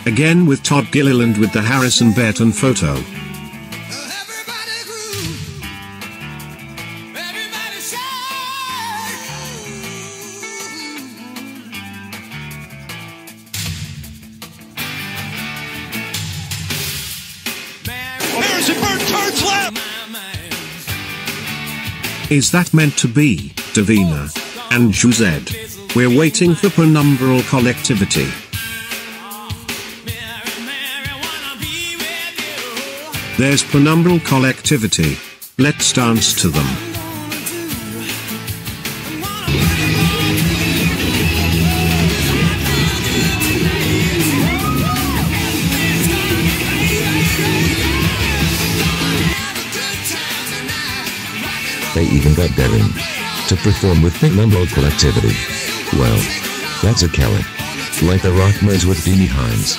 again with Todd Gilliland with the Harrison Burton photo. Harrison Burton turns left! Is that meant to be, Davina? And Juzed? We're waiting for penumbral collectivity. There's penumbral collectivity. Let's dance to them. They even got Devin to perform with penumbral collectivity. Well, that's a killer. Like the Rockmans with Beanie Hines.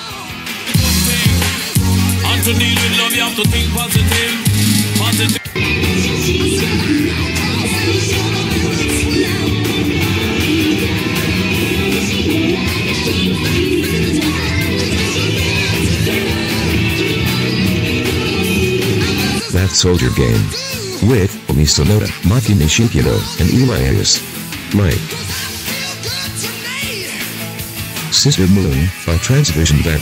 To deal with love, you have to think positive. That Soldier Game. With Omi Sonoda, Maki Nishikino, and Elias. Mike. Sister Moon, by Transvision Vent.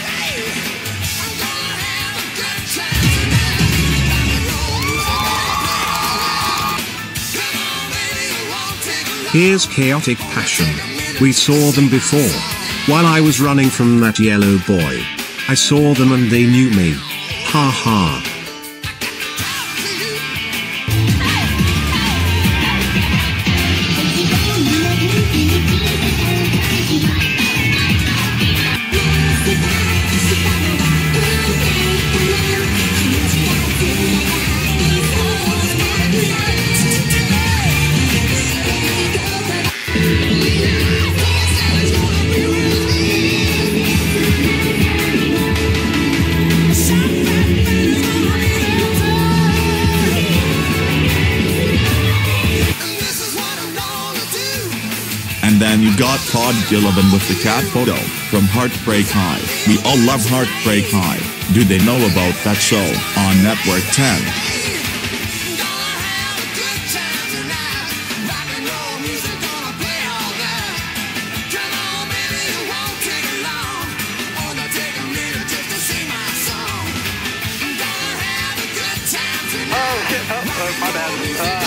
Here's Chaotic Passion. We saw them before. While I was running from that yellow boy. I saw them and they knew me. Ha ha. And then you got Todd Gilliland with the cat photo from Heartbreak High. We all love Heartbreak High. Do they know about that show on Network 10? My bad.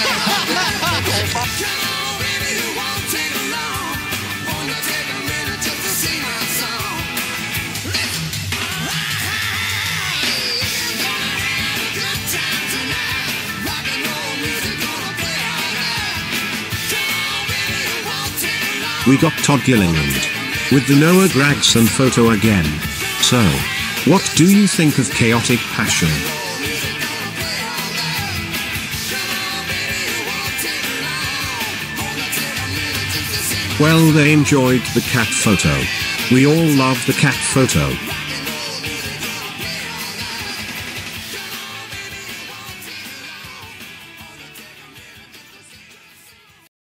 We got Todd Gilliland with the Noah Gragson photo again. So, what do you think of Chaotic Passion? Well, they enjoyed the cat photo. We all love the cat photo.